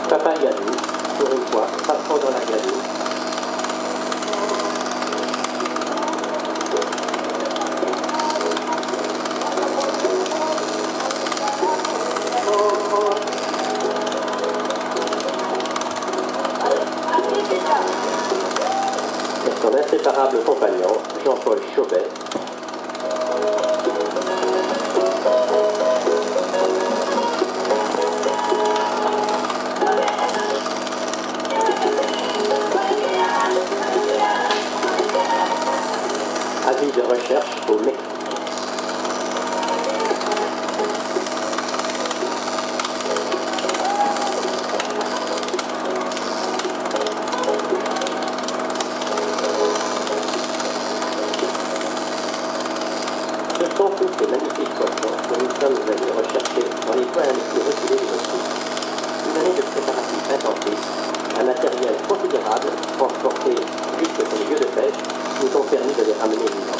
Papa Gadou, pour une fois, passant dans la Gadou. Et son inséparable compagnon, Jean-Paul Chauvet. Avis de recherche au Mexique. Ce sont tous ces magnifiques poissons que nous sommes allés rechercher dans les coins les plus reculés de notre île. Une année de préparatifs intensifs, un matériel considérable transporté jusque sur les lieux de pêche nous ont permis de les ramener vivants.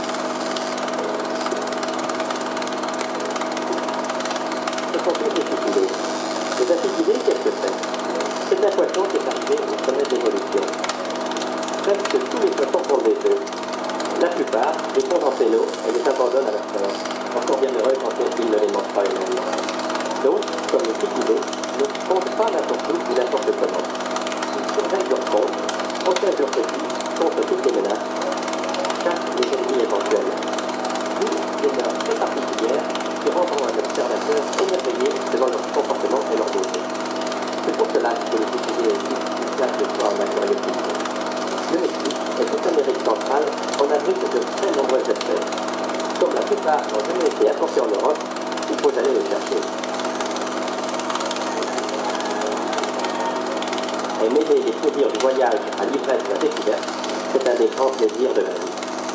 Ce sont tous des acidulés. Les acidulés, qu'est-ce que c'est? C'est un poisson qui est arrivé au sommet de l'évolution. Presque tous les poissons font des œufs. La plupart les font en pénaux et les abandonnent à leur sort, encore bien heureux quand ils ne les mangent pas eux-mêmes. D'autres, comme les acidulés, ne fondent pas n'importe où ou n'importe comment. Ils surveillent leur compte, protègent leurs petits contre toutes les menaces, chassent les ennemis éventuels. D'où des mœurs très particulières qui rendront un observateur émerveillé devant leur comportement et leur beauté. C'est pour cela que le acidulé est une place de foi en aquariophilie. Le Mexique et toute l'Amérique centrale en abrite de très nombreuses espèces. Comme la plupart n'ont jamais été apportés en Europe, il faut aller les chercher. Et mêler les plaisirs du voyage à l'ivresse de la découverte, c'est un des grands plaisirs de la vie.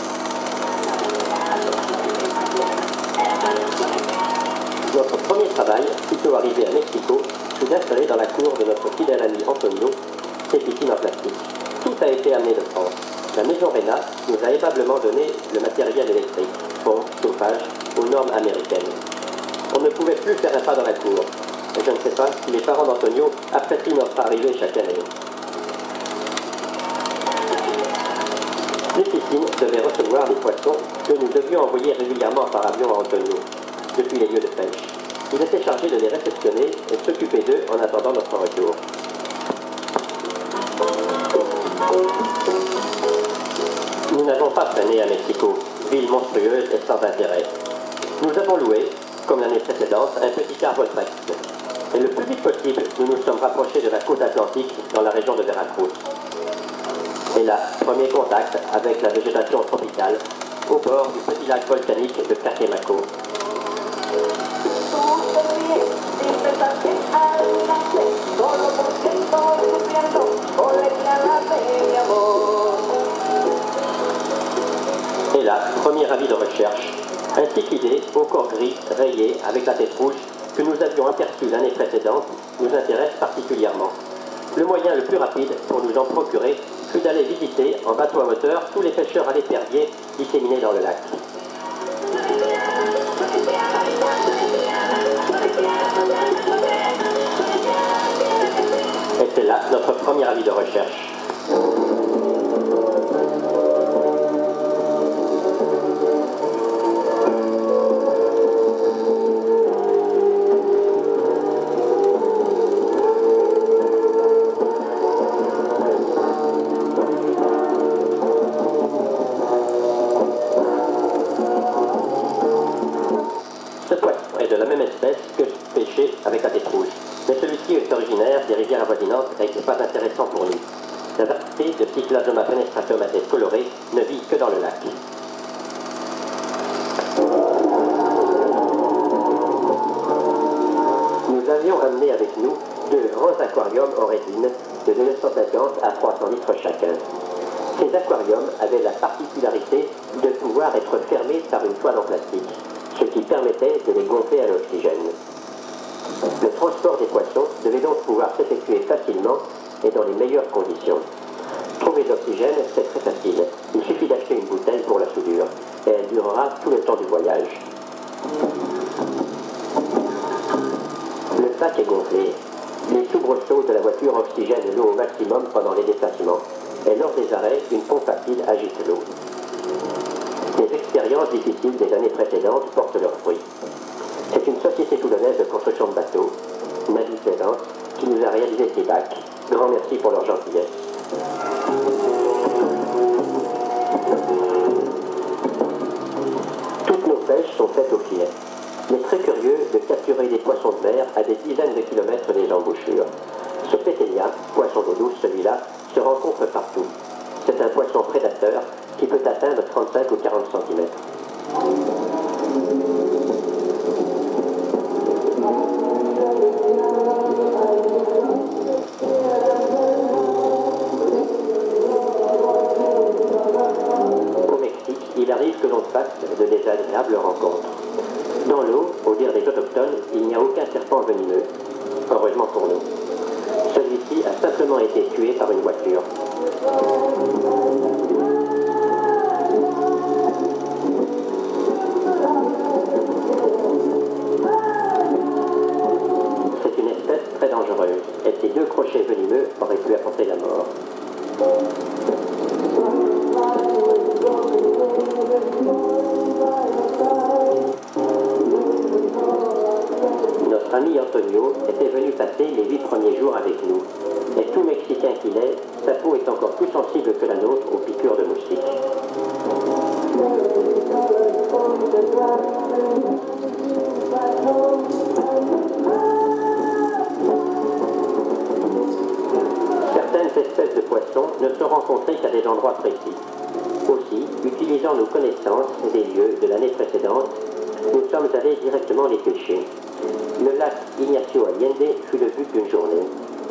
Notre premier travail, sitôt arrivé à Mexico, fut d'installer dans la cour de notre fidèle ami Antonio ses piscines en plastique. Tout a été amené de France. La maison Réna nous a aimablement donné le matériel électrique, pompe, chauffage, aux normes américaines. On ne pouvait plus faire un pas dans la cour. Et je ne sais pas si les parents d'Antonio apprécient notre arrivée chaque année. Les piscines devaient recevoir les poissons que nous devions envoyer régulièrement par avion à Antonio, depuis les lieux de pêche. Il était chargé de les réceptionner et s'occuper d'eux en attendant notre retour. Nous n'avons pas traîné à Mexico, ville monstrueuse et sans intérêt. Nous avons loué, comme l'année précédente, un petit car Volkswagen. Et le plus vite possible, nous nous sommes rapprochés de la côte atlantique dans la région de Veracruz. Et là, premier contact avec la végétation tropicale, au bord du petit lac volcanique de Catemaco. Et là, premier avis de recherche, un cyclidé au corps gris, rayé, avec la tête rouge, que nous avions aperçu l'année précédente, nous intéresse particulièrement. Le moyen le plus rapide pour nous en procurer fut d'aller visiter en bateau à moteur tous les pêcheurs à l'épervier disséminés dans le lac. Et c'est là notre premier avis de recherche. Ce poisson est de la même espèce que pêché avec la tête rouge, mais celui-ci est originaire des rivières avoisinantes et n'est pas intéressant pour nous. La variété de Cycladoma fenestratum à tête colorée ne vit que dans le lac. Nous avions amené avec nous deux grands aquariums en résine de 250 à 300 litres chacun. Ces aquariums avaient la particularité de pouvoir être fermés par une toile en plastique, ce qui permettait de les gonfler à l'oxygène. Le transport des poissons devait donc pouvoir s'effectuer facilement et dans les meilleures conditions. Trouver de l'oxygène, c'est très facile. Il suffit d'acheter une bouteille pour la soudure et elle durera tout le temps du voyage. Le sac est gonflé. Les soubresauts de la voiture oxygènent l'eau au maximum pendant les déplacements, et lors des arrêts, une pompe à fil agite l'eau. Les expériences difficiles des années précédentes portent leurs fruits. C'est une société toulonnaise de construction de bateaux, Navy Plaisance, qui nous a réalisé ces bacs. Grand merci pour leur gentillesse. Toutes nos pêches sont faites au filet. Il est très curieux de capturer des poissons de mer à des dizaines de kilomètres des embouchures. Ce pétélia, poisson d'eau douce celui-là, se rencontre partout. C'est un poisson prédateur qui peut atteindre 35 ou 40 cm. Au Mexique, il arrive que l'on fasse de désagréables rencontres. Dans l'eau, au dire des autochtones, il n'y a aucun serpent venimeux. Heureusement pour nous. Celui-ci a simplement été tué par une voiture. C'est une espèce très dangereuse, et ses 2 crochets venimeux auraient pu apporter la mort. Notre ami Antonio était venu passer les 8 premiers jours avec nous. Et tout Mexicain qu'il est, sa peau est encore plus sensible que la nôtre aux piqûres de moustiques. Certaines espèces de poissons ne sont rencontrées qu'à des endroits précis. Aussi, utilisant nos connaissances des lieux de l'année précédente, nous sommes allés directement les pêcher. Le lac Ignacio Allende fut le but d'une journée.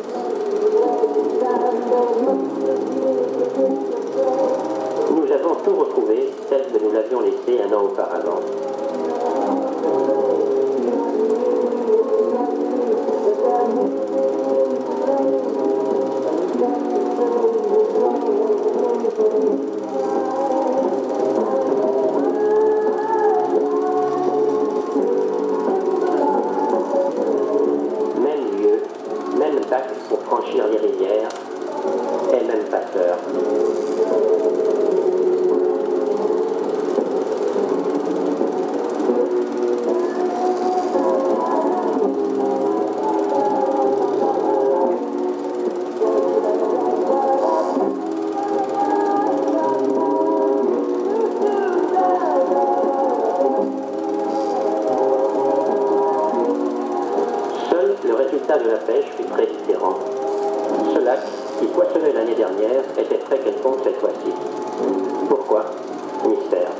Nous avons tout retrouvé tel que nous l'avions laissé un an auparavant. Même lieu, même bac pour franchir les rivières, et même passeur. Seul le résultat de la pêche fut très différent. Ce lac, qui poissonnait l'année dernière, était très quelconque cette fois-ci. Pourquoi? Mystère.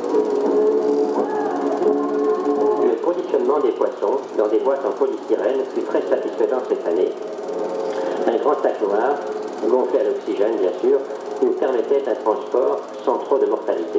Le conditionnement des poissons dans des boîtes en polystyrène fut très satisfaisant cette année. Un grand sac noir, gonflé à l'oxygène bien sûr, nous permettait un transport sans trop de mortalité.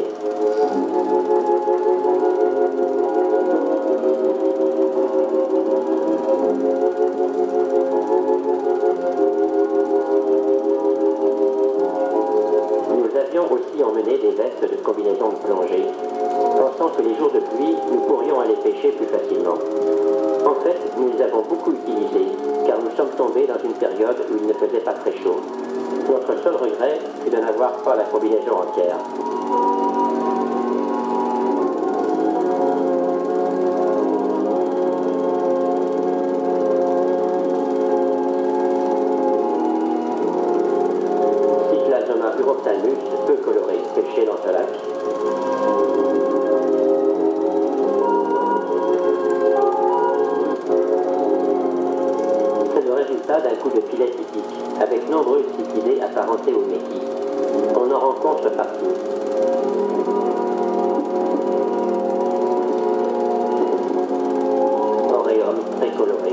Nous avions aussi emmené des vestes de combinaison de plongée, pensant que les jours de pluie, nous pourrions aller pêcher plus facilement. En fait, nous les avons beaucoup utilisés, car nous sommes tombés dans une période où il ne faisait pas très chaud. Notre seul regret fut de n'avoir pas la combinaison entière. Cyclasoma urophthalmus, peu coloré, pêché dans ce lac. C'est le résultat d'un coup de filet typique, avec nombreuses cyclidés apparentés au métis. On en rencontre partout. Auréum très coloré.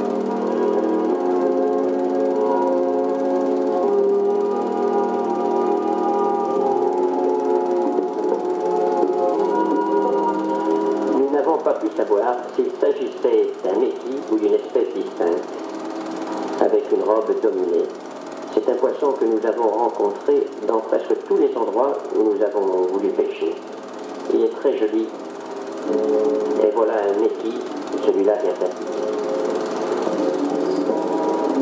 Nous n'avons pas pu savoir s'il s'agissait d'un métis ou d'une espèce distincte, avec une robe dominée. C'est un poisson que nous avons rencontré dans presque tous les endroits où nous avons voulu pêcher. Il est très joli. Et voilà un métis, celui-là vient d'être.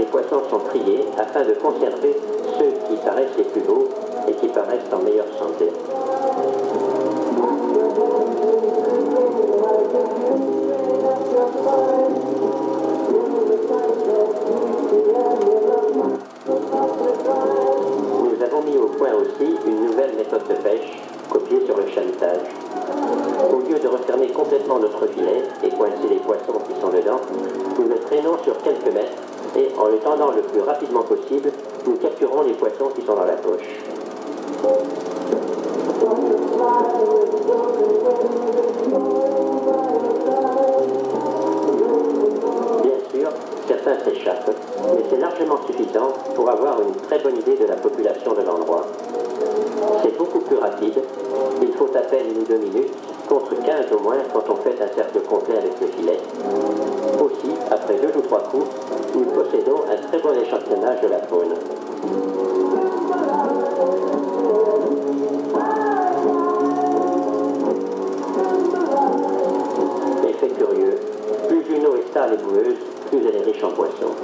les poissons sont triés afin de conserver ceux qui paraissent les plus beaux et qui paraissent en meilleure santé. Nous avons mis au point aussi une nouvelle méthode de pêche, copiée sur le chalutage. Au lieu de refermer complètement notre filet et coincer les poissons qui sont dedans, nous le traînons sur quelques mètres et en le tendant le plus rapidement possible, nous capturons les poissons qui sont dans la poche. Bien sûr, certains s'échappent, mais c'est largement suffisant pour avoir une très bonne idée de la population de l'endroit. C'est beaucoup plus rapide, il faut à peine 1 ou 2 minutes, contre 15 au moins quand on fait un cercle complet avec le filet. Aussi, après 2 ou 3 coups, nous possédons un très bon échantillonnage de la faune. Effet curieux, plus une eau est stable et boueuse, plus elle est riche en poissons.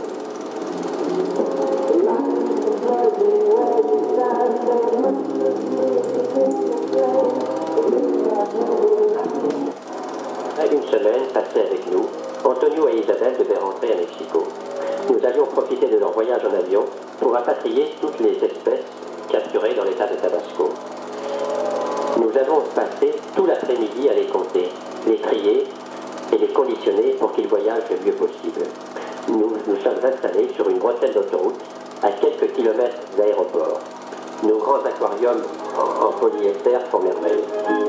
Après une semaine passée avec nous, Antonio et Isabelle devaient rentrer à Mexico. Nous allions profiter de leur voyage en avion pour rapatrier toutes les espèces capturées dans l'état de Tabasco. Nous avons passé tout l'après-midi à les compter, les trier et les conditionner pour qu'ils voyagent le mieux possible. Nous sommes installés sur une bretelle d'autoroute à quelques kilomètres d'aéroport. Nos grands aquariums en polyester font merveille.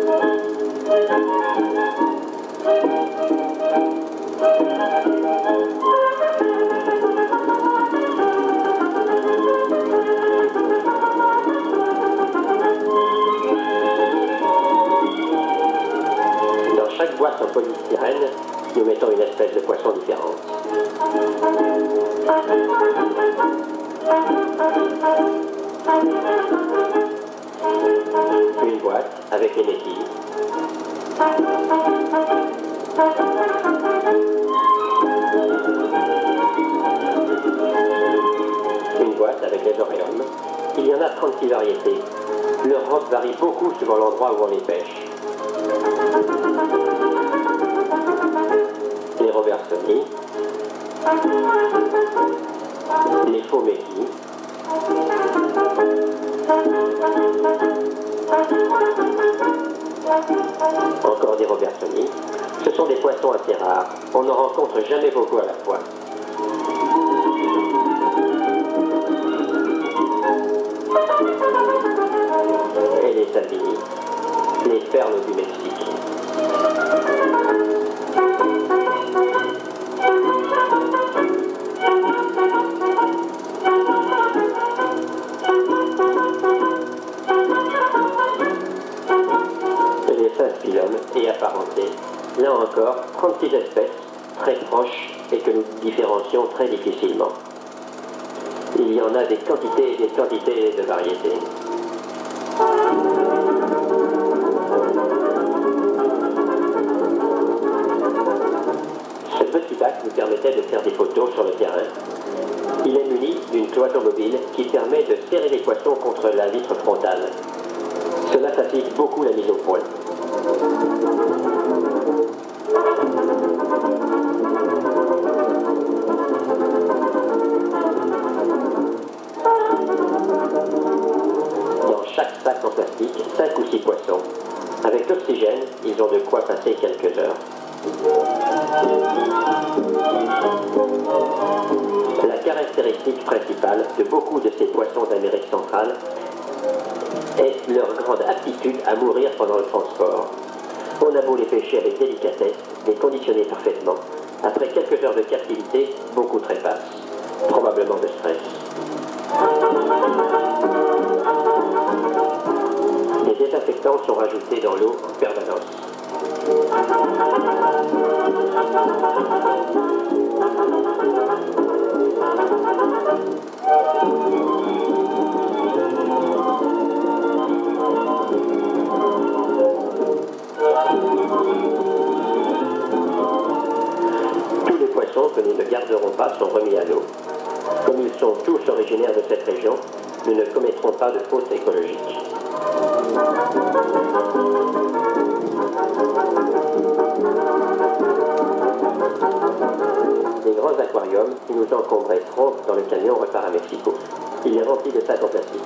Dans chaque boîte en polystyrène, nous mettons une espèce de poisson différente. Une boîte avec les métilles. Une boîte avec les oréones. Il y en a 36 variétés. Leur robe varie beaucoup suivant l'endroit où on les pêche. Les Robertsoni, les faux métis, encore des Robertsoni. Ce sont des poissons assez rares. On n'en rencontre jamais beaucoup à la fois. Et les Sabini, les perles du Mexique. Les Saint-Philum et apparentés. Là encore, 36 espèces, très proches et que nous différencions très difficilement. Il y en a des quantités et des quantités de variétés. Ce petit bac nous permettait de faire des photos sur le terrain. Il est muni d'une cloison mobile qui permet de serrer les poissons contre la vitre frontale. Cela facilite beaucoup la mise au point. Dans chaque sac en plastique, 5 ou 6 poissons. Avec l'oxygène, ils ont de quoi passer quelques heures. La caractéristique principale de beaucoup de ces poissons d'Amérique centrale est leur grande aptitude à mourir pendant le transport. On a beau les pêcher avec délicatesse, les conditionner parfaitement. Après quelques heures de captivité, beaucoup trépassent, probablement de stress. Les désinfectants sont rajoutés dans l'eau en permanence. Tous les poissons que nous ne garderons pas sont remis à l'eau. Comme ils sont tous originaires de cette région, nous ne commettrons pas de fautes écologiques. Des grands aquariums qui nous encombraient trop dans le camion repart à Mexico. Il est rempli de sacs en plastique.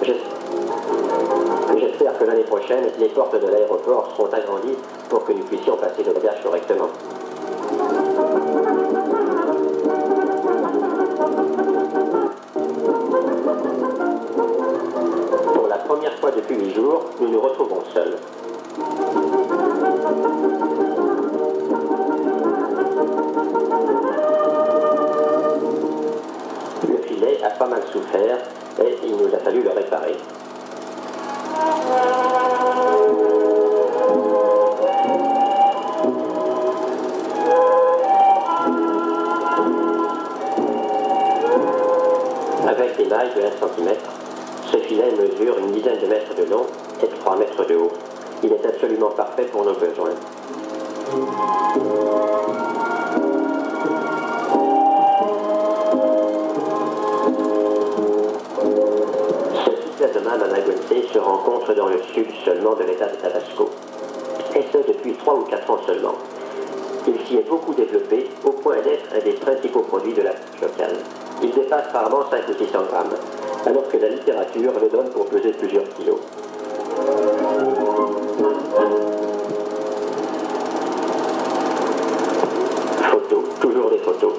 J'espère que l'année prochaine, les portes de l'aéroport seront agrandies pour que nous puissions passer le bagage correctement. Pour la première fois depuis 8 jours, nous nous retrouvons seuls. Le filet a pas mal souffert et il nous a fallu le réparer. Avec des mailles de 1 cm, ce filet mesure une dizaine de mètres de long et 3 mètres de haut. Il est absolument parfait pour nos besoins. Ce cycladoma managotté se rencontre dans le sud seulement de l'état de Tabasco, et ce depuis 3 ou 4 ans seulement. Il s'y est beaucoup développé au point d'être un des principaux produits de la pêche locale. Il dépasse rarement 5 ou 600 grammes, alors que la littérature le donne pour peser plusieurs kilos. Photos, toujours des photos.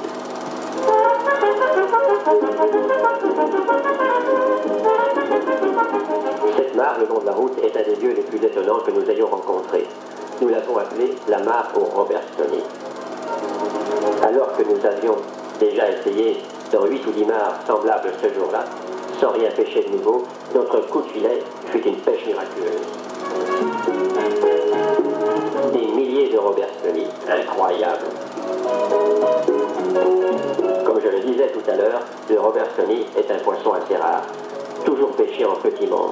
Cette mare, le long de la route, est un des lieux les plus étonnants que nous ayons rencontrés. Nous l'avons appelée la mare au Robertsoni. Alors que nous avions déjà essayé dans 8 ou 10 mares semblables ce jour-là, sans rien pêcher de nouveau, notre coup de filet fut une pêche miraculeuse. Des milliers de Robertsoni, incroyable. Comme je le disais tout à l'heure, le Robertsoni est un poisson assez rare, toujours pêché en petits membres.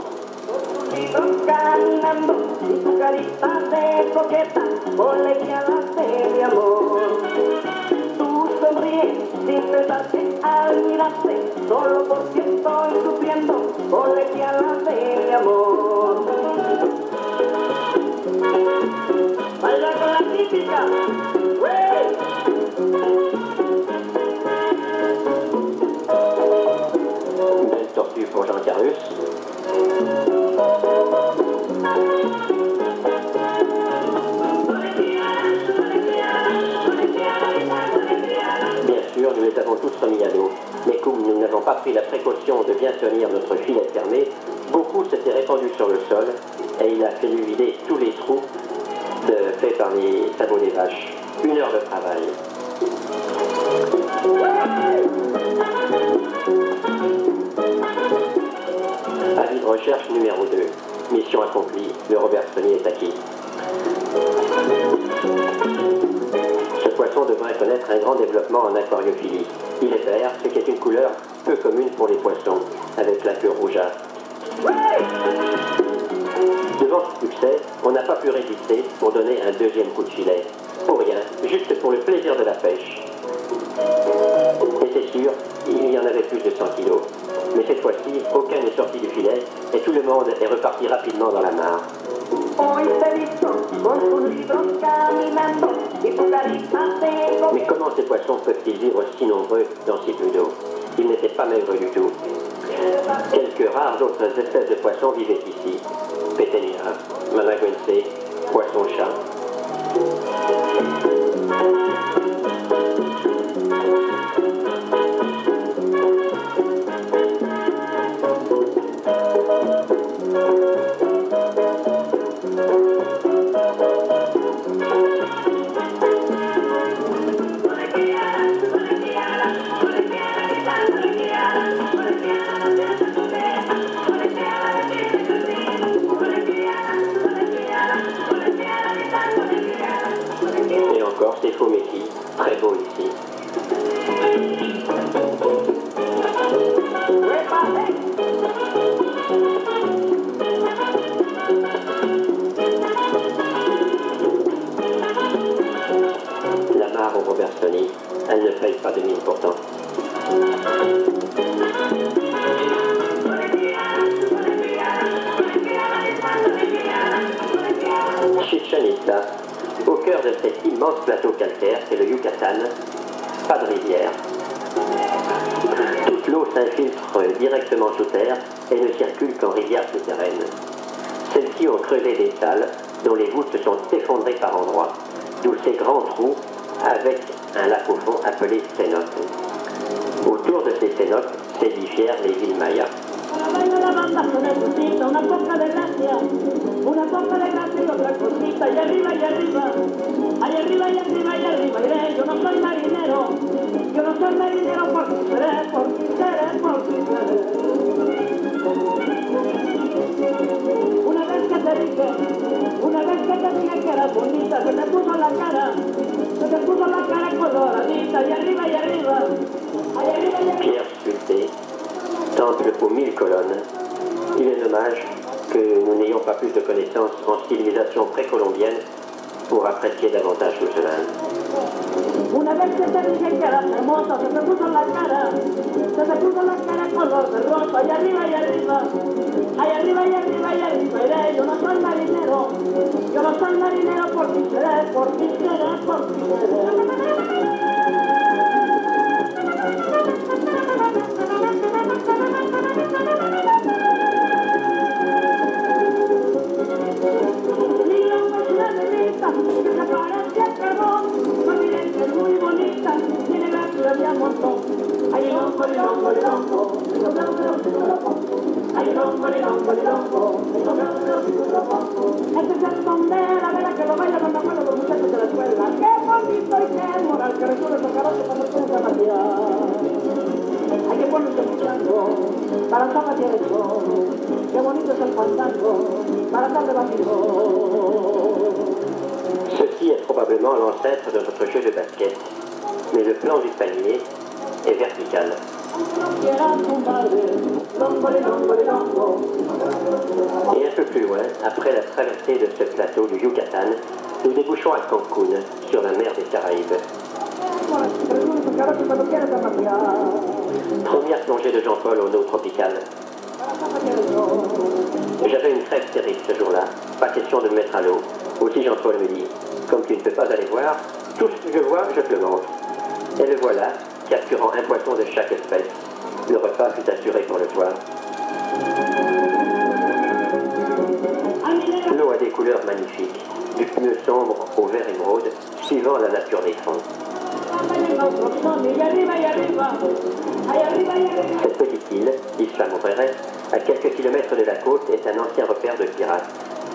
Sin pesarte al mirarte, solo porque estoy sufriendo, colegiala de mi amor. Baila con la típica, Belle tortue pour Jean Carus. Nous les avons tous remis à l'eau, mais comme nous n'avons pas pris la précaution de bien tenir notre filet fermé, beaucoup s'étaient répandus sur le sol et il a fallu vider tous les trous faits par les sabots des vaches. 1 heure de travail. Avis de recherche numéro 2. Mission accomplie. Le Robertsoni est acquis. Ce poisson devrait connaître un grand développement en aquariophilie. Il est vert, ce qui est une couleur peu commune pour les poissons, avec la queue rougeâtre. Devant ce succès, on n'a pas pu résister pour donner un deuxième coup de filet. Pour rien, juste pour le plaisir de la pêche. Et c'est sûr, il y en avait plus de 100 kilos. Mais cette fois-ci, aucun n'est sorti du filet et tout le monde est reparti rapidement dans la mare. Mais comment ces poissons peuvent-ils vivre si nombreux dans si peu d'eau? Ils n'étaient pas maigres du tout. Quelques rares autres espèces de poissons vivaient ici. Péténia, Managüense, poisson-chat. Et encore ces faux métis, très beaux ici. La mare au Robertsoni, elle ne paye pas de mine pourtant. Chichen Itza, au cœur de cet immense plateau calcaire, c'est le Yucatan, pas de rivière. Toute l'eau s'infiltre directement sous terre et ne circule qu'en rivière souterraine. Celles-ci ont creusé des salles dont les voûtes se sont effondrées par endroits, d'où ces grands trous avec un lac au fond appelé cénote. Autour de ces cénotes s'édifièrent les villes mayas. Una poca de gracia y otra cosita, y arriba, y arriba, allá arriba, y arriba, y arriba, iré. Yo no soy marinero por ti seré, por ti seré, por ti seré. Una vez que te dije que eras bonita, se te puso la cara coloradita, y arriba, y arriba, allá arriba, y arriba. Pierre sculpté, temple aux 1000 colonnes. Il est dommage que nous n'ayons pas plus de connaissances en civilisation précolombienne pour apprécier davantage tout cela. Una vez que te dije que eras hermosa, se te puso la cara color de rosa, y arriba, y arriba, allá arriba, y arriba, y arriba, iré. Yo no soy marinero por ti seré, por ti seré, por ti seré. Este es el son de la vela que lo baila cuando acuerdo los muchachos de la escuela. Qué bonito y qué moral que resuelve su carote cuando tiene que matar. Hay que ponerse escuchando para estar de eso. Qué bonito es el fandango para estar de batido. Ceci est probablement l'ancêtre de notre jeu de basket, mais le plan du panier est vertical. Et un peu plus loin, après la traversée de ce plateau du Yucatan, nous débouchons à Cancún, sur la mer des Caraïbes. Première plongée de Jean-Paul en eau tropicale. J'avais une trêve terrible ce jour-là, pas question de me mettre à l'eau. Aussi Jean-Paul me dit, comme tu ne peux pas aller voir, tout ce que je vois, je te le montre. Et le voilà, capturant un poisson de chaque espèce. Le repas fut assuré pour le soir. L'eau a des couleurs magnifiques, du bleu sombre au vert émeraude, suivant la nature des fonds. Cette petite île, Isla Mujeres, à quelques kilomètres de la côte, est un ancien repère de pirates.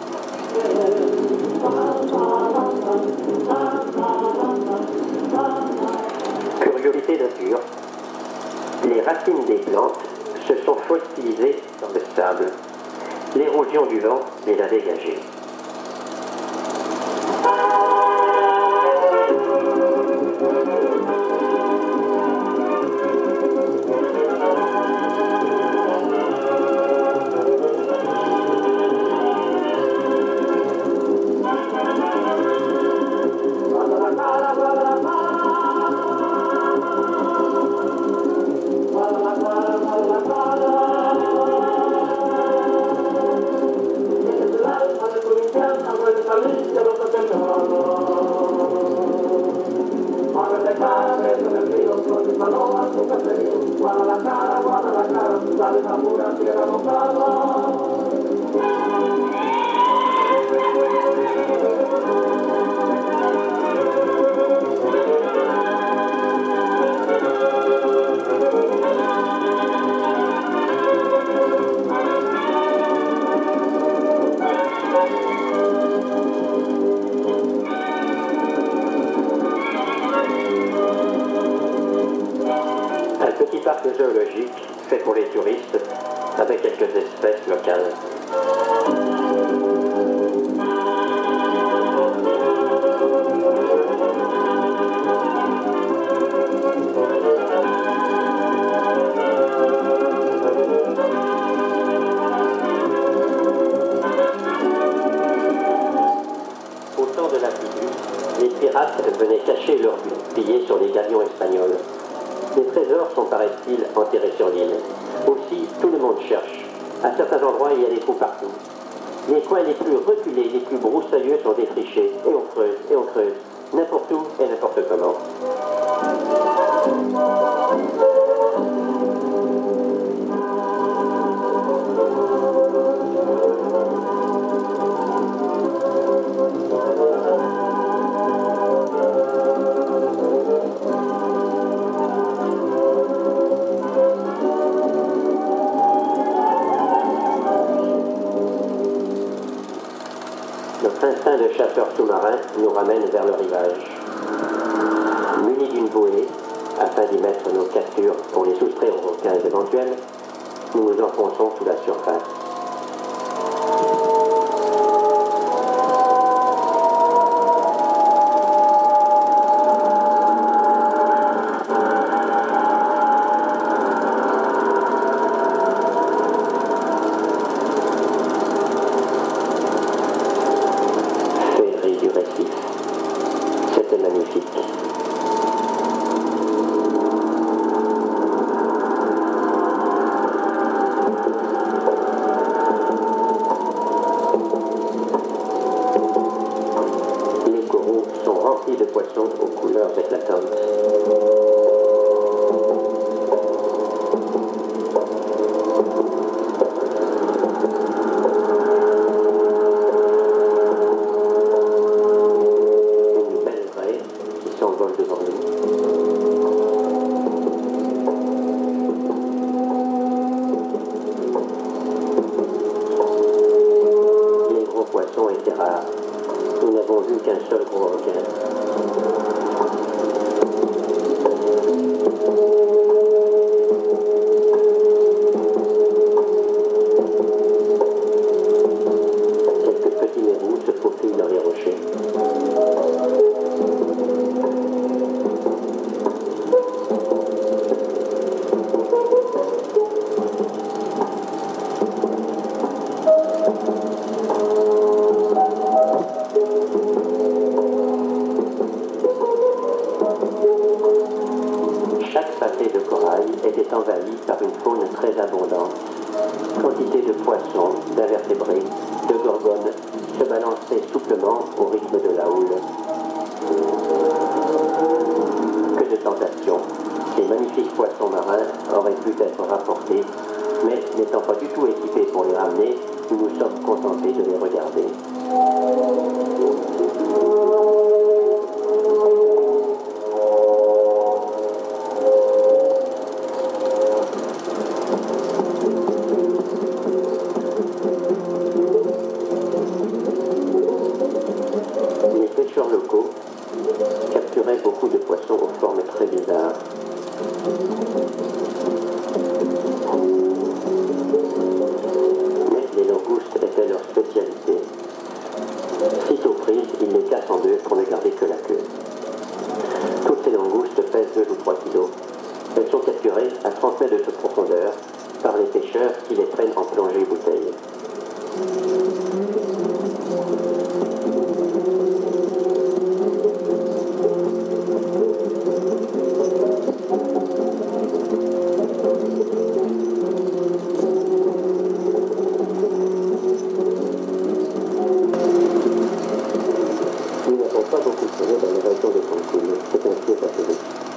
Curiosité nature, les racines des plantes se sont fossilisées dans le sable. L'érosion du vent les a dégagées. Zoologique fait pour les touristes avec quelques espèces locales. Au temps de l'afflux, les pirates venaient cacher leurs billets sur les galions espagnols. Les trésors sont, paraît-il, enterrés sur l'île. Aussi, tout le monde cherche. À certains endroits, il y a des trous partout. Les coins les plus reculés, les plus broussailleux sont défrichés, et on creuse, n'importe où et n'importe comment. Notre instinct de chasseur sous-marin nous ramène vers le rivage. Munis d'une bouée, afin d'y mettre nos captures pour les soustraire aux requins éventuels, nous nous enfonçons sous la surface. C'était magnifique. Les coraux sont remplis de poissons aux couleurs éclatantes. S'envole devant nous. Les gros poissons étaient rares. Nous n'avons vu qu'un seul gros requin. Quelques petits mérous se faufilent dans les rochers. Chaque pâté de corail était envahi par une faune très abondante. Quantité de poissons, d'invertébrés, de gorgones se balançaient souplement au rythme de la houle. Que de tentations! Ces magnifiques poissons marins auraient pu être rapportés, mais n'étant pas du tout équipés pour les ramener, nous nous sommes contentés de les regarder. Les pêcheurs locaux capturaient beaucoup de poissons aux formes très bizarres. Mais les langoustes étaient leur spécialité. Sitôt prises, ils les cassent en deux pour ne garder que la queue. Toutes ces langoustes pèsent 2 ou 3 kilos. Elles sont capturées à 30 mètres de profondeur par les pêcheurs qui les prennent en plongée bouteille. Nous n'avons pas beaucoup de soleil dans les régions de Cancun. C'est un pied satellite.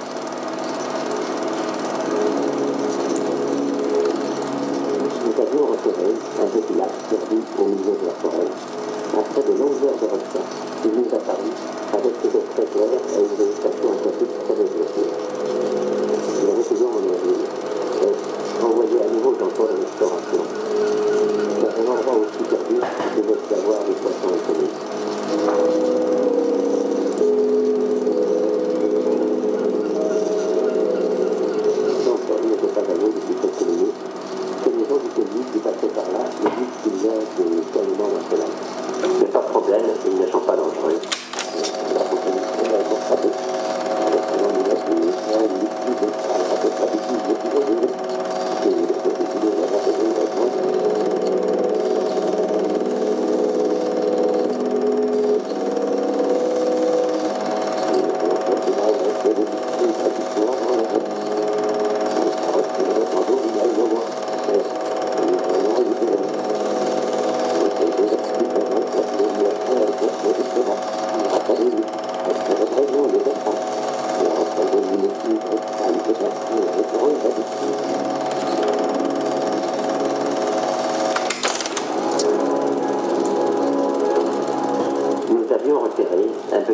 Nous avions repéré un petit lac perdu au milieu de la forêt. Après de longues heures de recherche, il nous apparut avec ses eaux très claires et une végétation aquatique très développée. Il avait toujours mon avis et envoyé à nouveau Jean-Paul en exploration. Dans un endroit aussi perdu, il devait y avoir des poissons inconnus. Jean-Paul n'était pas allé depuis quelques minutes. Que les gens du pays qui passaient par là me disent qu'il y a des aliments dans ce lac. Mais pas de problème, ils ne sont pas dangereux. La bouteille est frappée.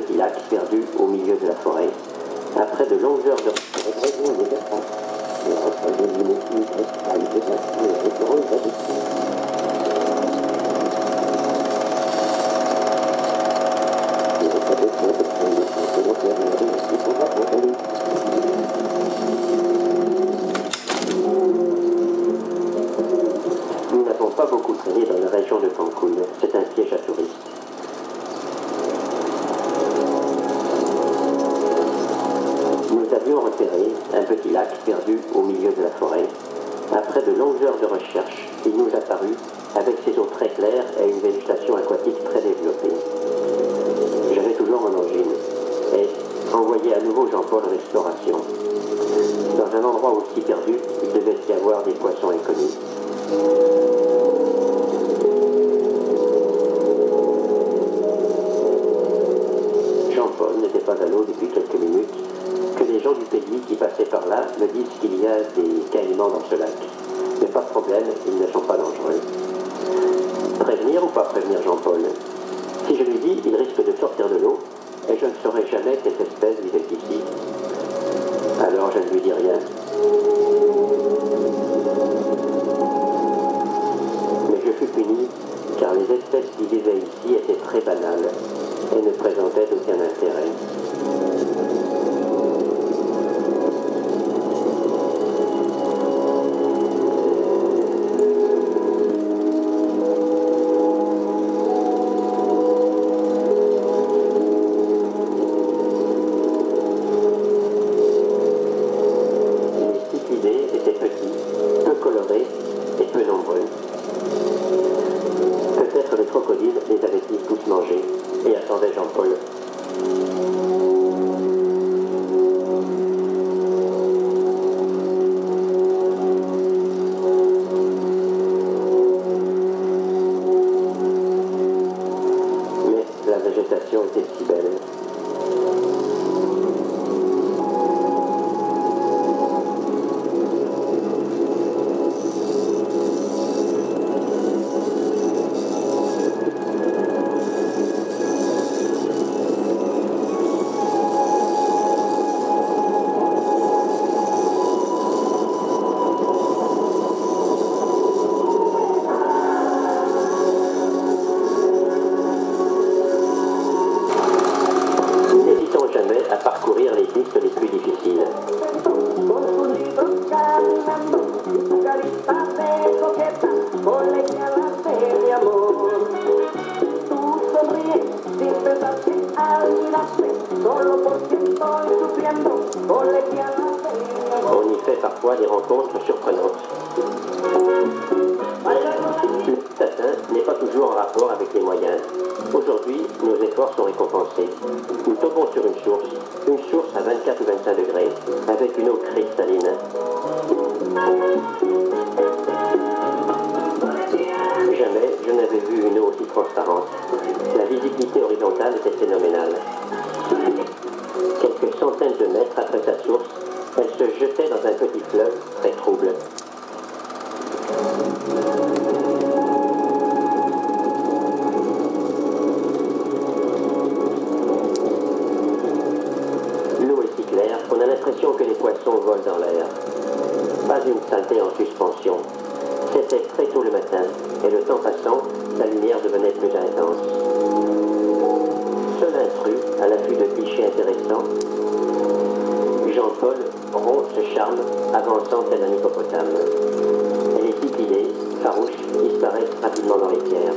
petit lac perdu au milieu de la forêt. Après de longues heures de... Nous n'avons pas beaucoup traîné dans la région de Cancun. C'est un piège à touristes. Nous avions repéré un petit lac perdu au milieu de la forêt. Après de longues heures de recherche, il nous apparut avec ses eaux très claires et une végétation aquatique très développée. J'avais toujours mon angine et envoyé à nouveau Jean-Paul en exploration. Dans un endroit aussi perdu, il devait y avoir des poissons inconnus. Jean-Paul n'était pas à l'eau depuis quelques minutes que les gens du pays qui passaient par là me disent qu'il y a des caïmans dans ce lac. Mais pas de problème, ils ne sont pas dangereux. Prévenir ou pas prévenir Jean-Paul? Si je lui dis, il risque de sortir de l'eau et je ne saurai jamais quelle espèce vivait ici. Alors je ne lui dis rien. Mais je fus puni car les espèces qui vivaient ici étaient très banales et ne présentaient aucun intérêt. Peut-être les crocodiles les avaient-ils tous mangés et attendaient Jean-Paul. Mais la végétation était si belle. À parcourir les pistes les plus difficiles. On y fait parfois des rencontres surprenantes. Le satin n'est pas toujours en rapport avec les moyens. Aujourd'hui, nos efforts sont récompensés. Nous tombons sur une source à 24 ou 25 degrés, avec une eau cristalline. Jamais je n'avais vu une eau aussi transparente. La visibilité horizontale était phénoménale. Quelques centaines de mètres après sa source, elle se jetait dans un petit fleuve très trouble. L'eau est si claire qu'on a l'impression que les poissons volent dans l'air. Pas une saleté en suspension. C'était très tôt le matin, et le temps passant, la lumière devenait plus intense. Seul intrus, à l'affût de clichés intéressants, Jean-Paul rompt ce charme, avançant tel un hippopotame. Et les cyclidés, farouches, disparaissent rapidement dans les pierres.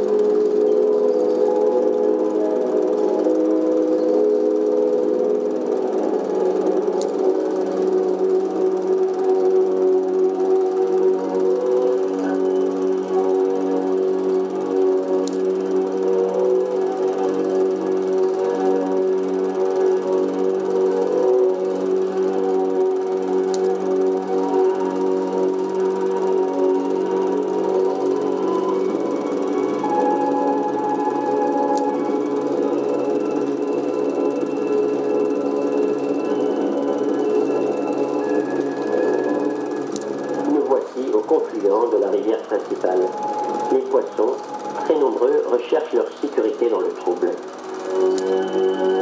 Au confluent de la rivière principale. Les poissons, très nombreux, recherchent leur sécurité dans le trouble.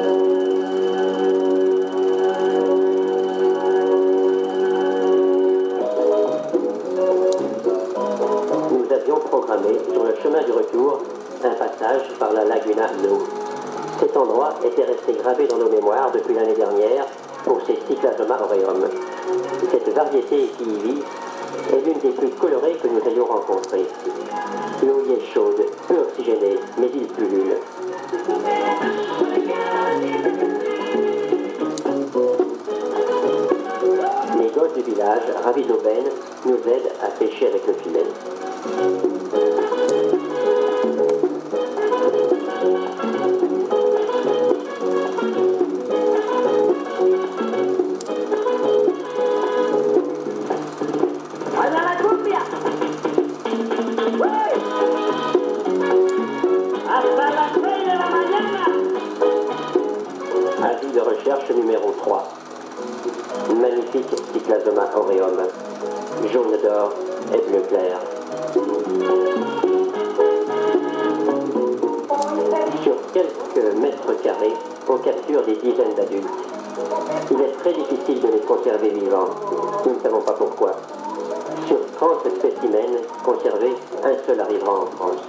la Laguna No. Cet endroit était resté gravé dans nos mémoires depuis l'année dernière pour ses Cyclasoma aureum. Cette variété qui y vit est l'une des plus colorées que nous ayons rencontrées. L'eau y est chaude, peu oxygénée, mais il pullule. Les gosses du village, ravis d'aubaine, nous aident à pêcher avec le filet. Avis de recherche numéro 3. Magnifique Cyclasoma aureum, jaune d'or et bleu clair. Sur quelques mètres carrés, on capture des dizaines d'adultes. Il est très difficile de les conserver vivants. Nous ne savons pas pourquoi. Sur 30 spécimens conservés, un seul arrivera en France.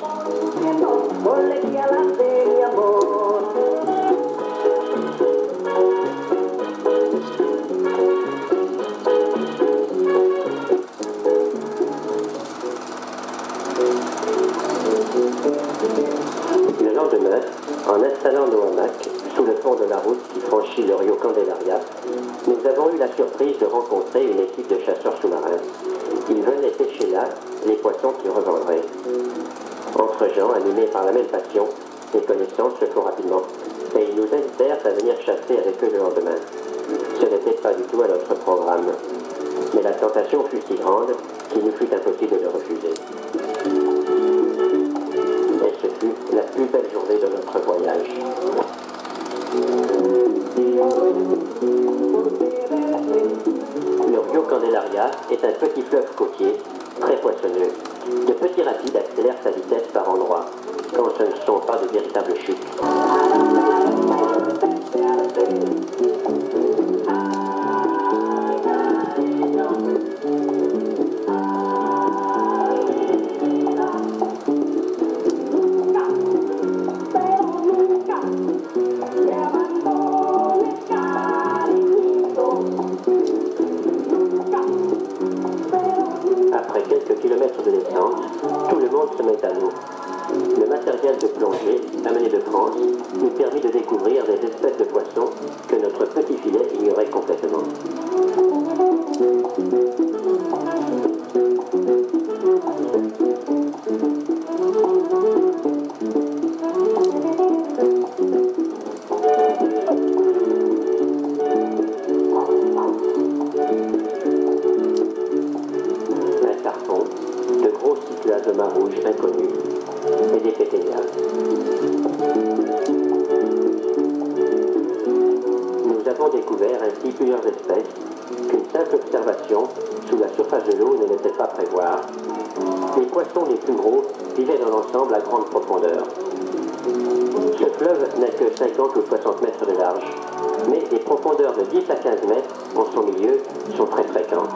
Le lendemain, en installant nos hamacs sous le pont de la route qui franchit le Rio Candelaria, nous avons eu la surprise de rencontrer une équipe de chasseurs sous-marins. Ils venaient pêcher là les poissons qu'ils revendraient. Entre gens animés par la même passion, les connaissances se font rapidement et ils nous invitèrent à venir chasser avec eux le lendemain. Ce n'était pas du tout à notre programme, mais la tentation fut si grande qu'il nous fut impossible de le refuser. Et ce fut la plus belle journée de notre voyage. Le Rio Candelaria est un petit fleuve côtier, très poissonneux. De petits rapides accélèrent sa vitesse par endroits, quand ce ne sont pas de véritables chutes. Après quelques kilomètres de descente, tout le monde se met à l'eau. Le matériel de plongée, amené de France, nous permit de découvrir des espèces de poissons que notre petit filet ignorait complètement. Un carton, de gros Cyclasoma rouges inconnus et des péténias. Nous avons découvert ainsi plusieurs espèces qu'une simple observation sous la surface de l'eau ne laissait pas prévoir. Les poissons les plus gros vivaient dans l'ensemble à grande profondeur. Ce fleuve n'a que 50 ou 60 mètres de large, mais des profondeurs de 10 à 15 mètres en son milieu sont très fréquentes.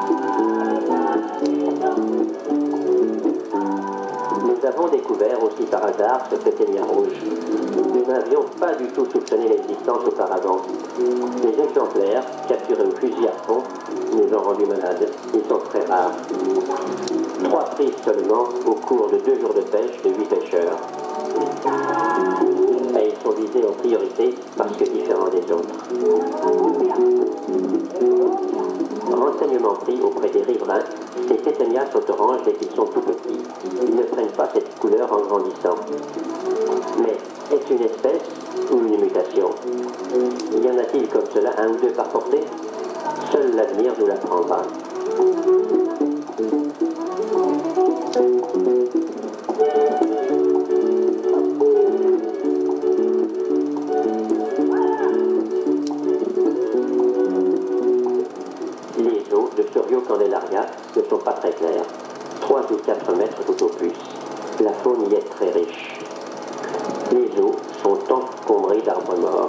Nous avons découvert aussi par hasard ce péténia rouge. Nous n'avions pas du tout soupçonné l'existence auparavant. Les exemplaires, capturés au fusil à fond, nous ont rendus malades. Ils sont très rares. 3 prises seulement au cours de 2 jours de pêche de 8 pêcheurs. Et ils sont visés en priorité parce que différents des autres. Renseignements pris auprès des riverains, ces péténias sont oranges dès qu'ils sont tout petits. Ils ne prennent pas cette couleur en grandissant. Mais est-ce une espèce ou une mutation? Y en a-t-il comme cela un ou deux par portée? Seul l'avenir nous l'apprendra. Les eaux de ce Rio Candelaria ne sont pas très claires, 3 ou 4 mètres tout au plus. La faune y est très riche. Les eaux sont encombrées d'arbres morts.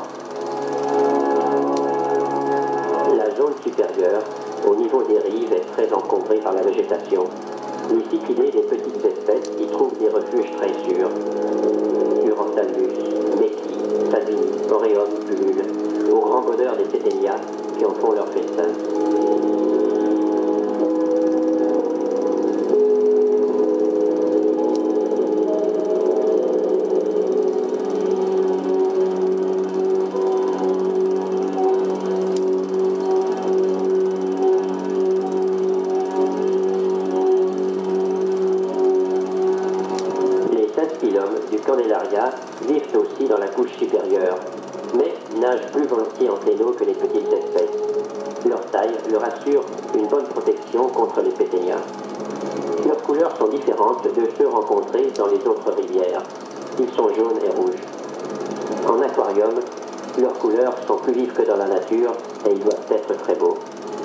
La zone supérieure, au niveau des rives, est très encombrée par la végétation. Les cyclidés des petites espèces y trouvent des refuges très sûrs. Uroptatus péténias qui en font leur festin. Du Candelaria vivent aussi dans la couche supérieure, mais nagent plus volontiers en traîneau que les petites espèces. Leur taille leur assure une bonne protection contre les péténias. Leurs couleurs sont différentes de ceux rencontrés dans les autres rivières. Ils sont jaunes et rouges. En aquarium, leurs couleurs sont plus vives que dans la nature et ils doivent être très beaux.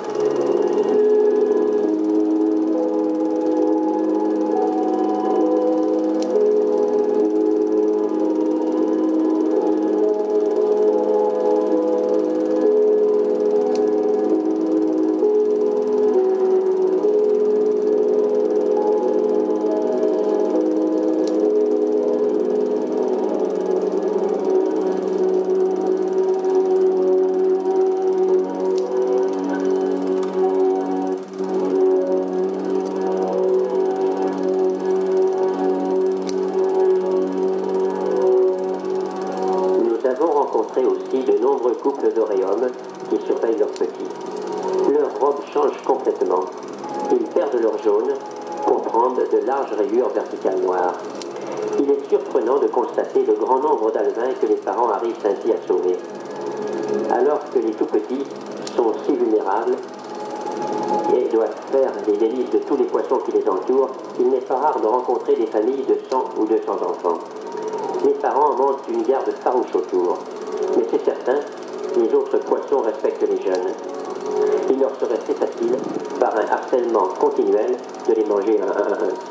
Aussi de nombreux couples d'oréomes qui surveillent leurs petits. Leur robe change complètement. Ils perdent leur jaune pour prendre de larges rayures verticales noires. Il est surprenant de constater le grand nombre d'alevins que les parents arrivent ainsi à sauver. Alors que les tout-petits sont si vulnérables et doivent faire les délices de tous les poissons qui les entourent, il n'est pas rare de rencontrer des familles de 100 ou 200 enfants. Les parents montent une garde farouche autour. Mais c'est certain, les autres poissons respectent les jeunes. Il leur serait très facile, par un harcèlement continuel, de les manger un à un.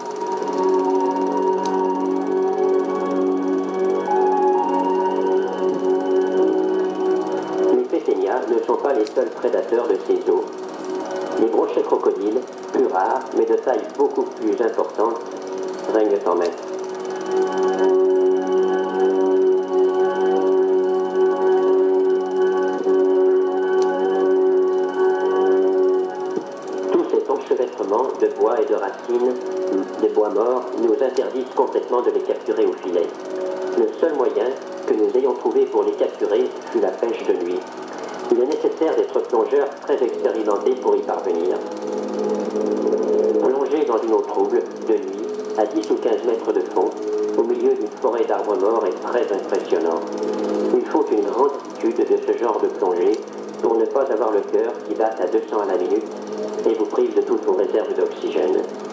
Les péténias ne sont pas les seuls prédateurs de ces eaux. Les brochets crocodiles, plus rares, mais de taille beaucoup plus importante, règnent en maître. De bois et de racines, des bois morts, nous interdisent complètement de les capturer au filet. Le seul moyen que nous ayons trouvé pour les capturer fut la pêche de nuit. Il est nécessaire d'être plongeur très expérimenté pour y parvenir. Plonger dans une eau trouble, de nuit, à 10 ou 15 mètres de fond, au milieu d'une forêt d'arbres morts est très impressionnant. Il faut une grande attitude de ce genre de plongée pour ne pas avoir le cœur qui bat à 200 à la minute et vous prive de toutes vos réserves d'oxygène.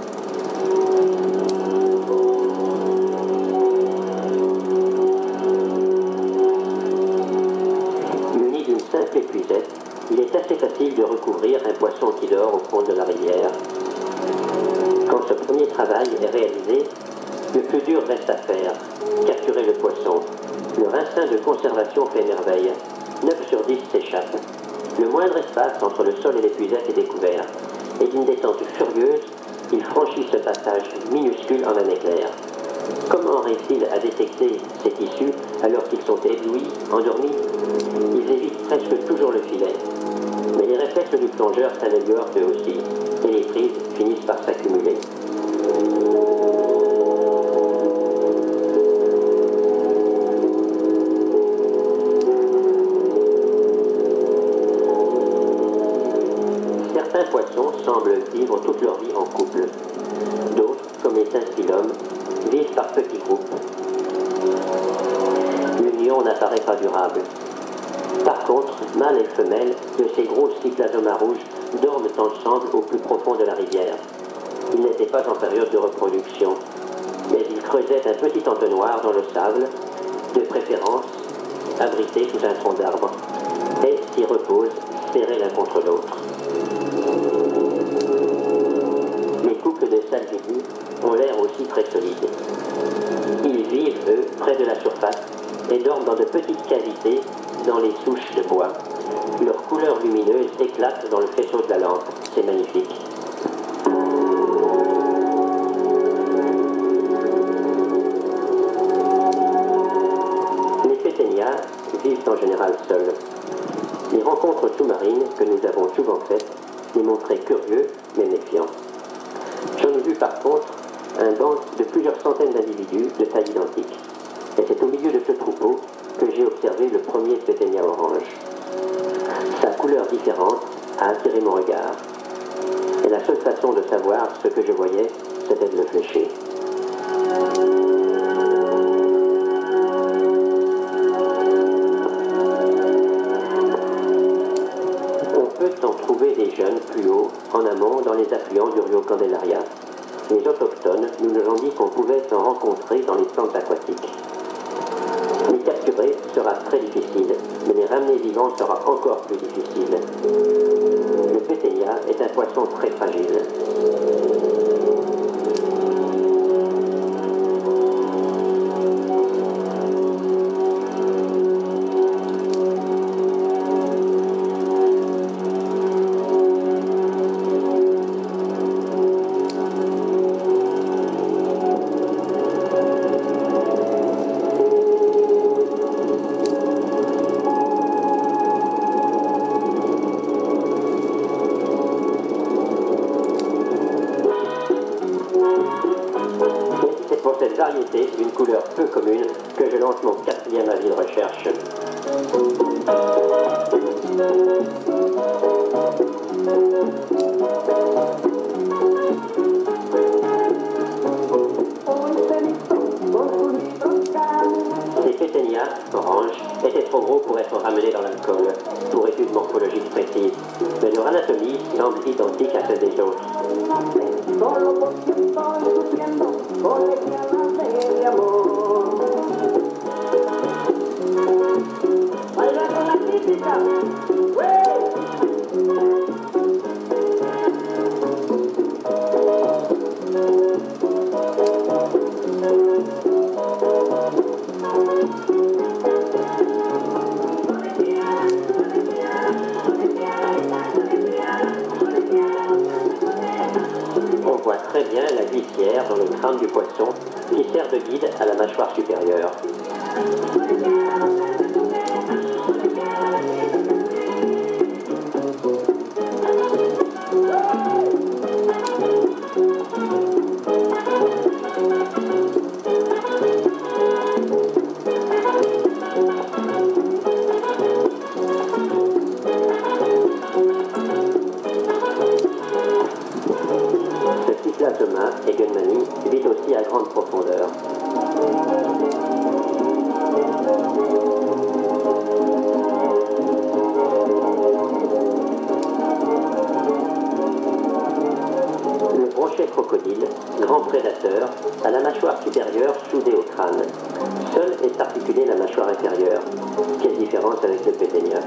Muni d'une simple épuisette, il est assez facile de recouvrir un poisson qui dort au fond de la rivière. Quand ce premier travail est réalisé, le plus dur reste à faire, capturer le poisson. Leur instinct de conservation fait merveille. 9 sur 10 s'échappent. Le moindre espace entre le sol et l'épuisette est découvert. Et d'une détente furieuse, ils franchissent ce passage minuscule en un éclair. Comment réussissent-ils à détecter ces tissus alors qu'ils sont éblouis, endormis? Ils évitent presque toujours le filet. Mais les réflexes du plongeur s'améliorent eux aussi, et les prises finissent par s'accumuler. Certains poissons semblent vivre toute leur vie en couple. D'autres, comme les synspilums, vivent par petits groupes. L'union n'apparaît pas durable. Par contre, mâles et femelles de ces gros cyclasomas rouges dorment ensemble au plus profond de la rivière. Ils n'étaient pas en période de reproduction, mais ils creusaient un petit entonnoir dans le sable, de préférence abrité sous un tronc d'arbre, et s'y reposent, serrés l'un contre l'autre. Les couples de salvidus ont l'air aussi très solides. Ils vivent, eux, près de la surface et dorment dans de petites cavités dans les souches de bois. Leur couleur lumineuse éclate dans le faisceau de la lampe. C'est magnifique. Les péténias vivent en général seuls. Les rencontres sous-marines que nous avons souvent faites les montraient curieux mais méfiants. J'en ai vu par contre un banc de plusieurs centaines d'individus de taille identique. Et c'est au milieu de ce troupeau que j'ai observé le premier Péténia orange. Sa couleur différente a attiré mon regard. Et la seule façon de savoir ce que je voyais, c'était de le flécher. On peut en trouver des jeunes plus haut, en amont, dans les affluents du Rio Candelaria. Les autochtones nous ont dit qu'on pouvait s'en rencontrer dans les plantes aquatiques. Les capturer sera très difficile, mais les ramener vivants sera encore plus difficile. Le Péténia est un poisson très fragile. C'est pour cette variété d'une couleur peu commune que je lance mon 4e avis de recherche. Ces Péténias oranges étaient trop gros pour être ramenés dans l'alcool, pour études morphologiques précises, mais leur anatomie semble identique à celle des autres. Solo porque estoy sufriendo colegialas de amor. Baila con la típica. On voit très bien la glissière dans le crâne du poisson qui sert de guide à la mâchoire supérieure. Ce cyclasoma et Gunmani vit aussi à grande profondeur. Le brochet crocodile, grand prédateur, a la mâchoire supérieure soudée au crâne. Seule est articulée la mâchoire inférieure. Quelle différence avec le Péténia.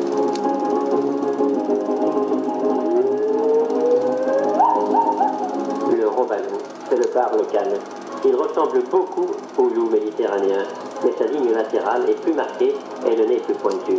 Le robalou, c'est le bar local. Il ressemble beaucoup au loup méditerranéen, mais sa ligne latérale est plus marquée et le nez plus pointu.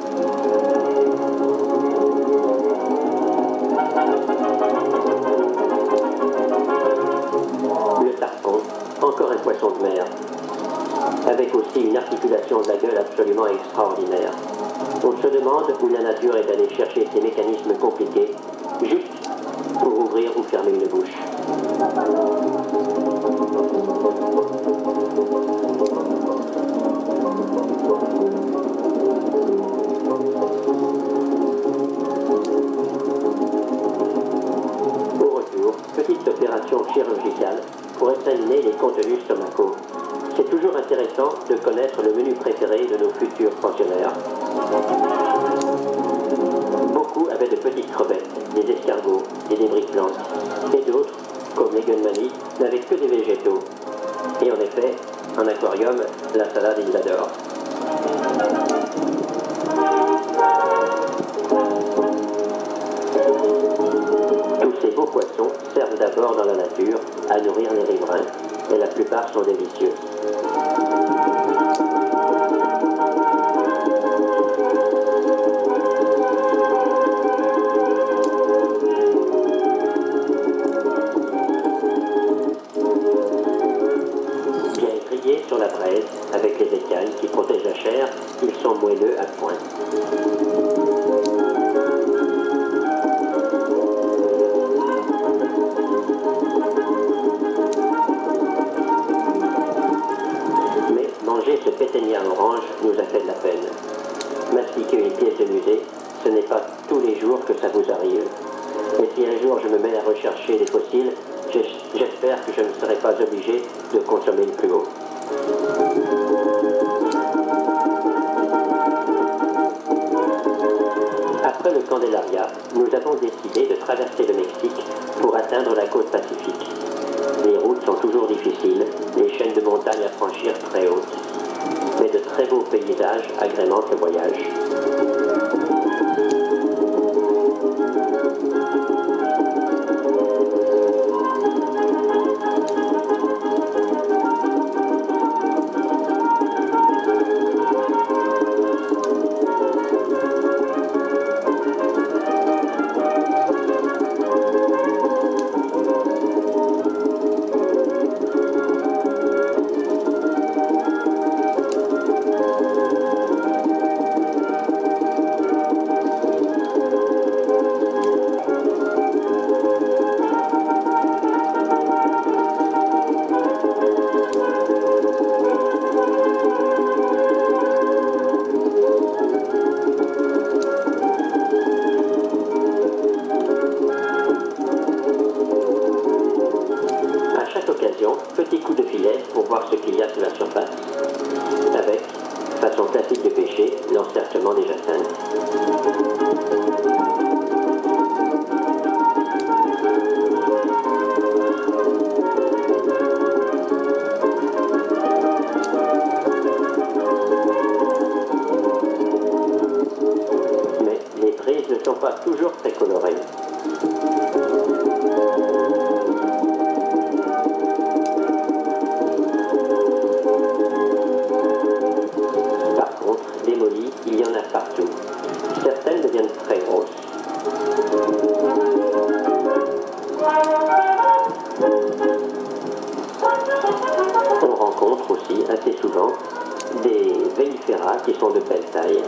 Le tarpon, encore un poisson de mer, avec aussi une articulation de la gueule absolument extraordinaire. On se demande où la nature est allée chercher ces mécanismes compliqués, juste pour ouvrir ou fermer une bouche. Au retour, petite opération chirurgicale pour examiner les contenus stomacaux. C'est toujours intéressant de connaître le menu préféré de nos futurs pensionnaires. Beaucoup avaient de petites crevettes, des escargots et des briques blanches, et d'autres, comme les Gunmani, n'avaient que des végétaux. Et en effet, en aquarium, la salade, ils l'adorent. Tous ces beaux poissons servent d'abord dans la nature à nourrir les riverains, et la plupart sont délicieux. Bien grillés sur la braise, avec les écailles qui protègent la chair, ils sont moelleux à point. Mastiquer une pièce de musée, ce n'est pas tous les jours que ça vous arrive. Et si un jour je me mets à rechercher des fossiles, j'espère que je ne serai pas obligé de consommer le plus haut. Après le Candelaria, nous avons décidé de traverser le Mexique pour atteindre la côte pacifique. Les routes sont toujours difficiles, les chaînes de montagnes à franchir très hautes. Mais de très beaux paysages agrémentent le voyage. Petit coup de filet pour voir ce qu'il y a sous la surface. Avec, façon classique de pêcher, l'encerclement des jacinthes. Mais les prises ne sont pas toujours très colorées. Il y en a partout. Certaines deviennent très grosses. On rencontre aussi assez souvent des velifera qui sont de belle taille.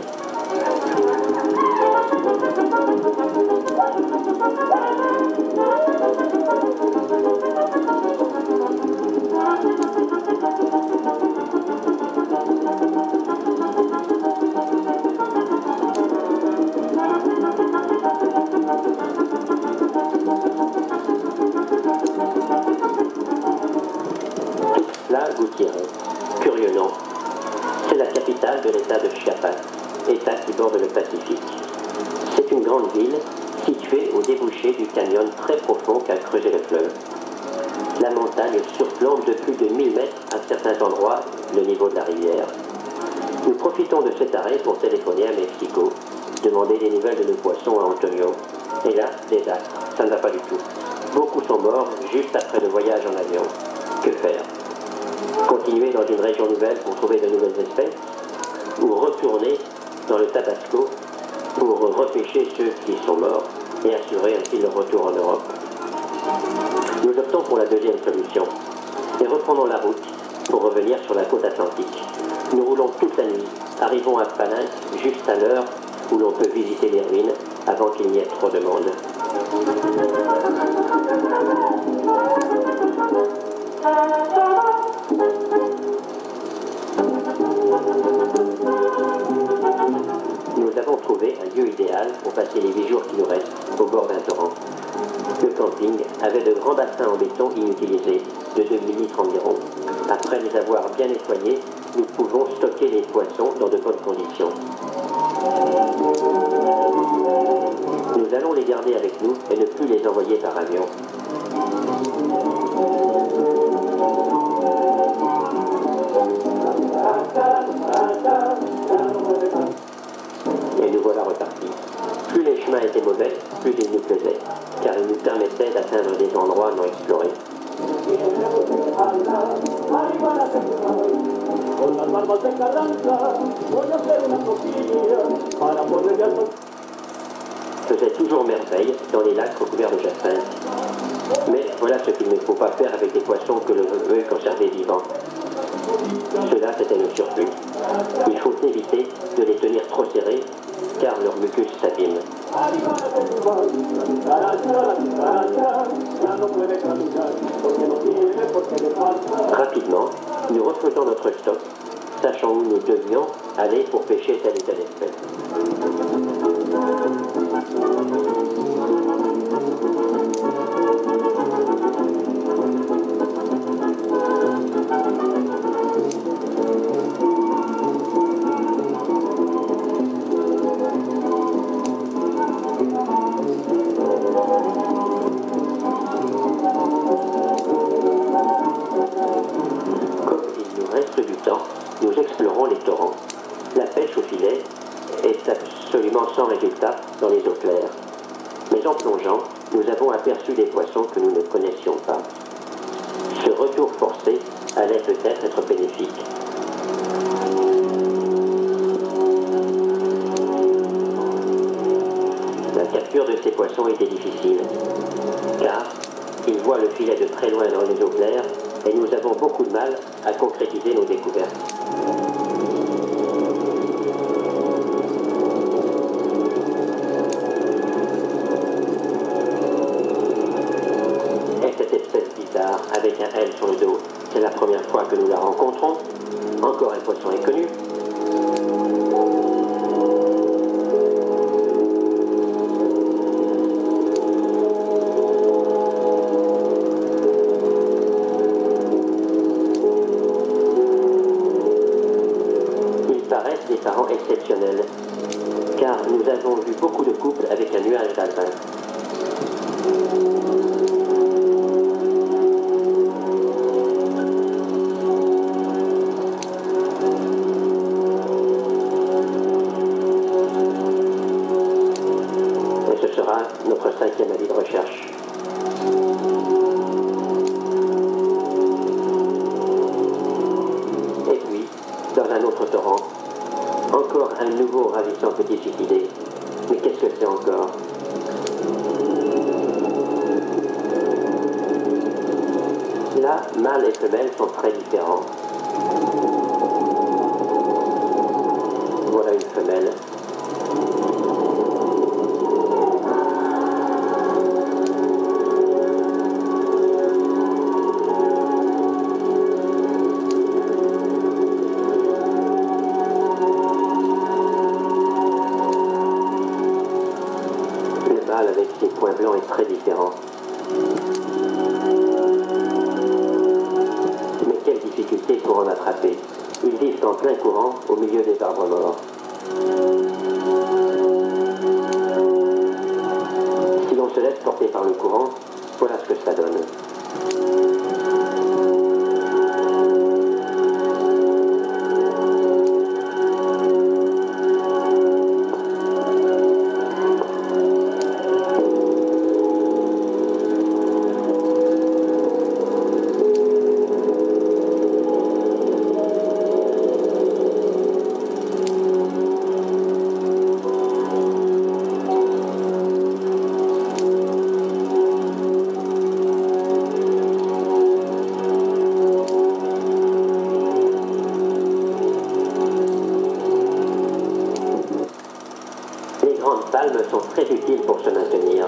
Gutiérrez. Curieux nom. C'est la capitale de l'état de Chiapas, état qui borde le Pacifique. C'est une grande ville située au débouché du canyon très profond qu'a creusé le fleuve. La montagne surplombe de plus de 1000 mètres à certains endroits le niveau de la rivière. Nous profitons de cet arrêt pour téléphoner à Mexico, demander des nouvelles de nos poissons à Antonio. Et là, désastre, ça ne va pas du tout. Beaucoup sont morts juste après le voyage en avion. Que faire ? Continuer dans une région nouvelle pour trouver de nouvelles espèces, ou retourner dans le Tabasco pour repêcher ceux qui sont morts et assurer ainsi leur retour en Europe. Nous optons pour la deuxième solution et reprenons la route pour revenir sur la côte atlantique. Nous roulons toute la nuit, arrivons à Palenque juste à l'heure où l'on peut visiter les ruines avant qu'il n'y ait trop de monde. Nous avons trouvé un lieu idéal pour passer les 8 jours qui nous restent au bord d'un torrent. Le camping avait de grands bassins en béton inutilisés, de 2000 litres environ. Après les avoir bien nettoyés, nous pouvons stocker les poissons dans de bonnes conditions. Nous allons les garder avec nous et ne plus les envoyer par avion. Et nous voilà repartis. Plus les chemins étaient mauvais, plus ils nous plaisaient, car ils nous permettaient d'atteindre des endroits non explorés. Faisait toujours merveille dans les lacs recouverts de jacinthe. Mais voilà ce qu'il ne faut pas faire avec des poissons que l'on veut conserver vivants. Cela, c'était le surplus. Il faut éviter de les tenir trop serrés, car leur mucus s'abîme. Rapidement, nous refaisons notre stock, sachant où nous devions aller pour pêcher telle ou telle espèce. absolument sans résultat dans les eaux claires. Mais en plongeant, nous avons aperçu des poissons que nous ne connaissions pas. Ce retour forcé allait peut-être être bénéfique. La capture de ces poissons était difficile, car ils voient le filet de très loin dans les eaux claires et nous avons beaucoup de mal à concrétiser nos découvertes. Et cette espèce bizarre avec un L sur le dos, c'est la première fois que nous la rencontrons. Encore un poisson inconnu. Des parents exceptionnels, car nous avons vu beaucoup de couples avec un nuage d'alpin. Et ce sera notre 5e avis de recherche. Et puis, dans un autre torrent, encore un nouveau ravissant petit suicidé. Mais qu'est-ce que c'est encore? Là, mâles et femelles sont très différents. Voilà une femelle. Avec ses points blancs est très différent. Mais quelle difficulté pour en attraper. Ils vivent en plein courant au milieu des arbres morts. Si l'on se laisse porter par le courant, voilà ce que ça donne. Les grandes palmes sont très utiles pour se maintenir.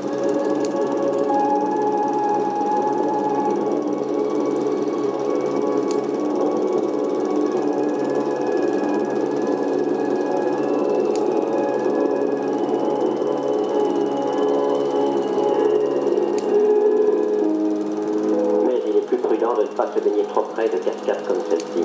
Mais il est plus prudent de ne pas se baigner trop près de cascades comme celle-ci.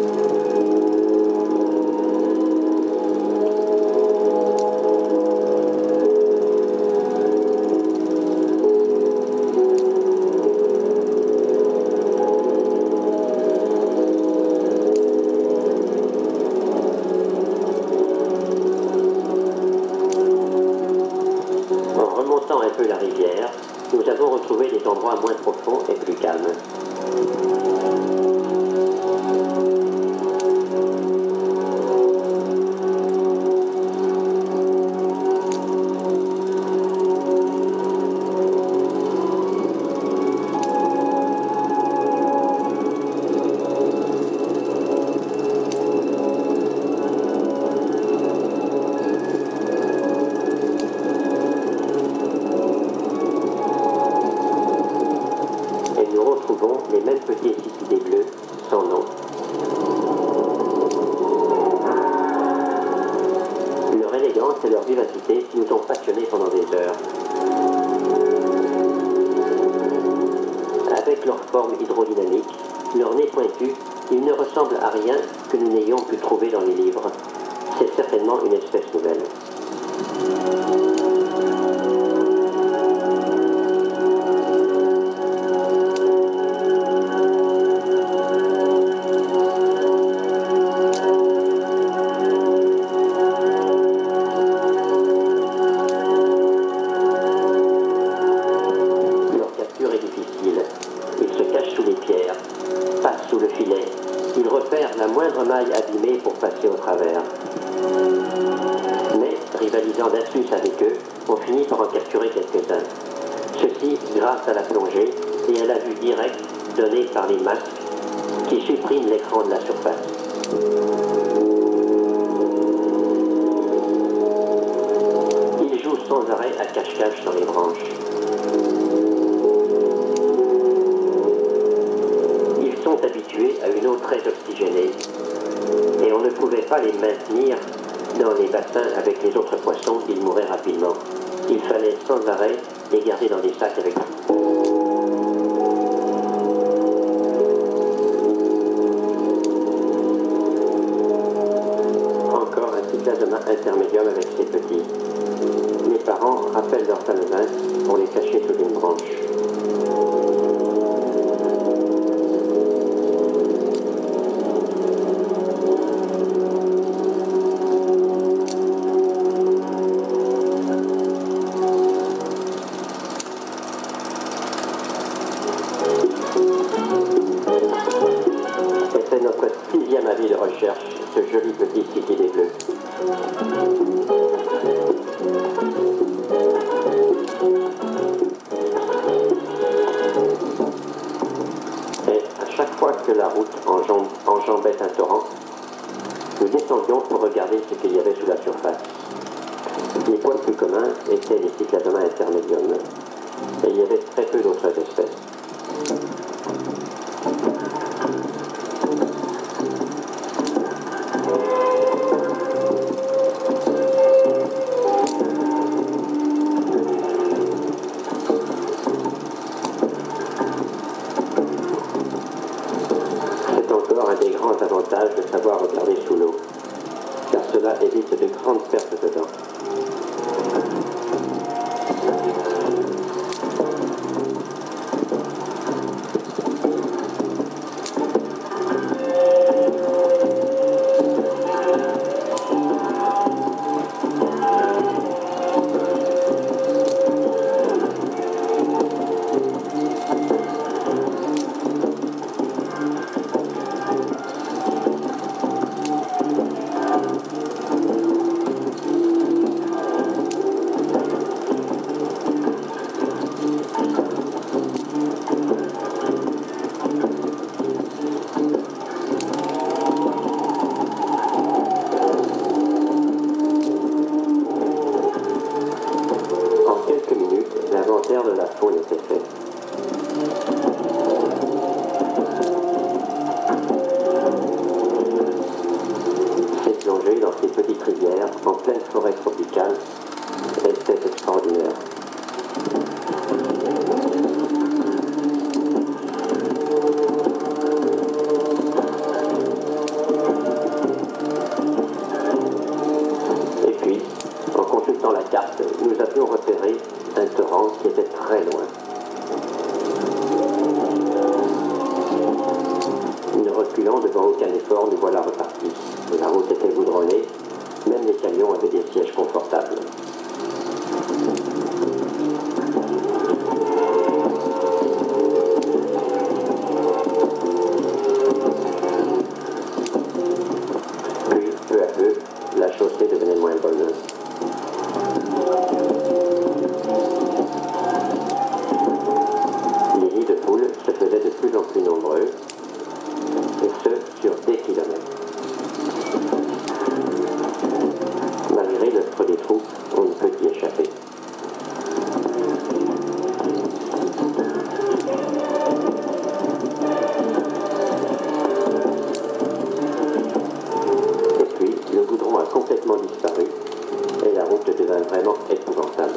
En remontant un peu la rivière, nous avons retrouvé des endroits moins profonds et plus calmes. Et nous retrouvons les mêmes petits cyclidés bleus sans nom. Leur élégance et leur vivacité nous ont passionnés pendant des heures. Avec leur forme hydrodynamique, leur nez pointu, ils ne ressemblent à rien que nous n'ayons pu trouver dans les livres. C'est certainement une espèce nouvelle. rivalisant d'astuces avec eux, on finit par en capturer quelques-uns. Ceci grâce à la plongée et à la vue directe donnée par les masques qui suppriment l'écran de la surface. Ils jouent sans arrêt à cache-cache dans les branches. Ils sont habitués à une eau très oxygénée et on ne pouvait pas les maintenir dans les bassins avec les autres poissons, ils mouraient rapidement. Il fallait sans arrêt les garder dans des sacs avec eux. Encore un cycladoma intermédium avec ces petits. Les parents rappellent leurs phalomins pour les cacher sous une branche. C'est notre 6e avis de recherche, ce joli petit cyclidé bleu. Et à chaque fois que la route enjambait un torrent, nous descendions pour regarder ce qu'il y avait sous la surface. Les poils plus communs étaient les cycladomas intermédium, et il y avait très peu d'autres espèces. C'est encore un des grands avantages de savoir regarder sous l'eau, car cela évite de grandes pertes de dents. De la faune était fait. Cette plongée dans ces petites rivières en pleine forêt tropicale était extraordinaire. Et puis, en consultant la carte, nous avions repéré un torrent qui était très loin. Ne reculant devant aucun effort, nous voilà repartis. La route était goudronnée, même les camions avaient des sièges confortables. Puis, peu à peu, la chaussée devenait moins bonne. Les nids de poules se faisaient de plus en plus nombreux, et ce, sur des kilomètres. Malgré le creux des trous, on ne peut y échapper. Et puis, le goudron a complètement disparu, et la route devint vraiment épouvantable.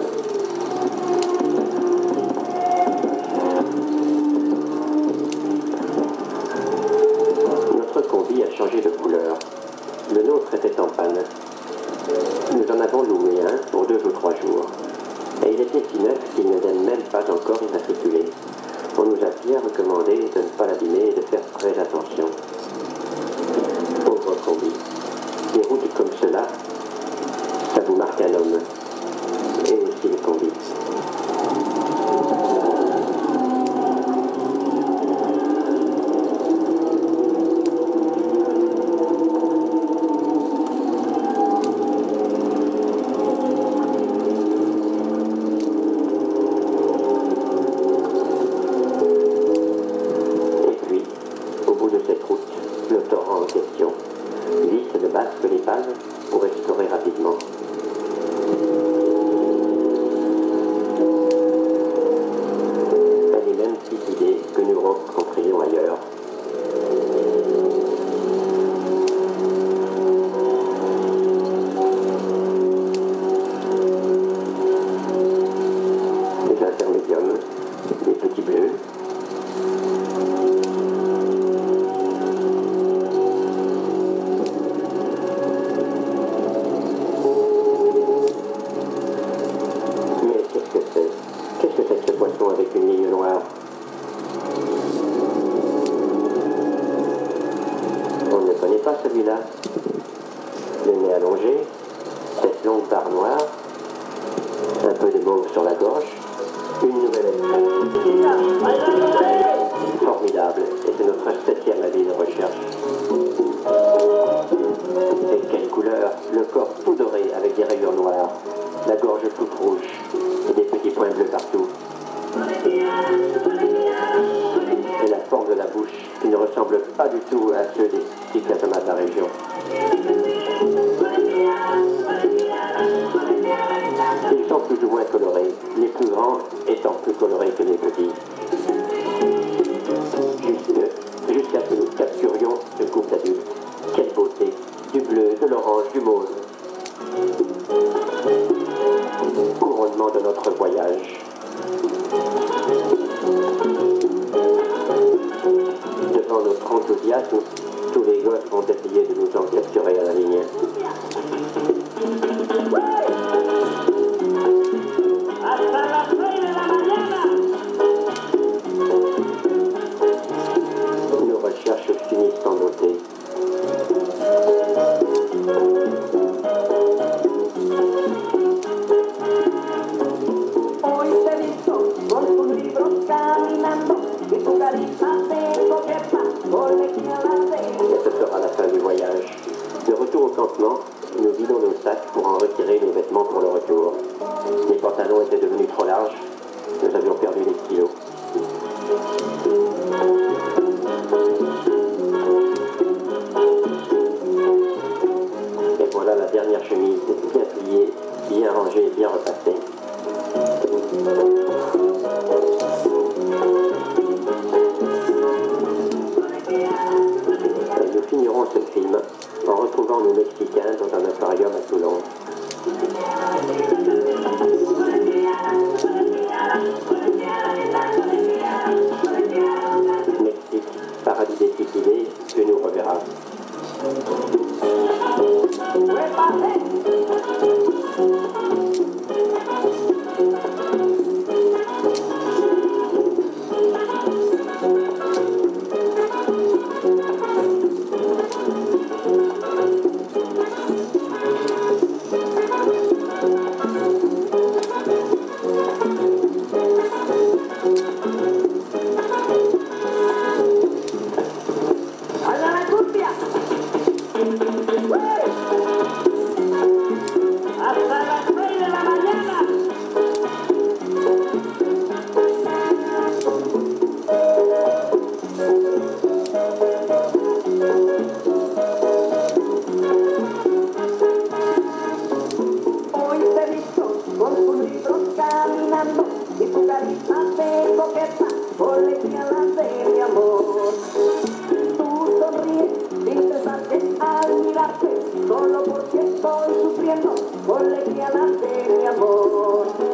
Notre combi a changé de couleur. Le nôtre était en panne. Nous en avons loué un pour 2 ou 3 jours. Et il était si neuf qu'il ne donne même pas encore immatriculé. On nous a bien recommandé de ne pas l'abîmer et de faire très attention. Pauvre combi. Des routes comme cela, ça vous marque un homme. Et aussi le combi. la gorge toute rouge et des petits points bleus partout. Et la forme de la bouche qui ne ressemble pas du tout à ceux des petits casamates de la région. Ils sont plus ou moins colorés, les plus grands étant plus colorés que les petits. Jusqu'à ce que nous capturions ce couple d'adulte. Quelle beauté! Du bleu, de l'orange, du mauve. Couronnement de notre voyage. Devant notre enthousiasme, tous les gosses vont essayer de nous en capturer à la ligne. Nos recherches finissent en beauté. Hoy te he visto con tus libros caminando y tu carita de coqueta colegialate. Et ce sera la fin du voyage. De retour au campement, nous vidons nos sacs pour en retirer nos vêtements pour le retour. Les pantalons étaient devenus trop larges. Nous avions perdu les kilos. Et voilà la dernière chemise, bien pliée, bien rangée, bien repassée. Et nous finirons ce film en retrouvant nos Mexicains dans un aquarium à Toulon. Mexique, paradis des cultivés, que nous reverra. Y tu carita de coqueta, colegialate, mi amor. Tú sonríes sin cesar al mirarte, solo porque estoy sufriendo, colegialate, mi amor.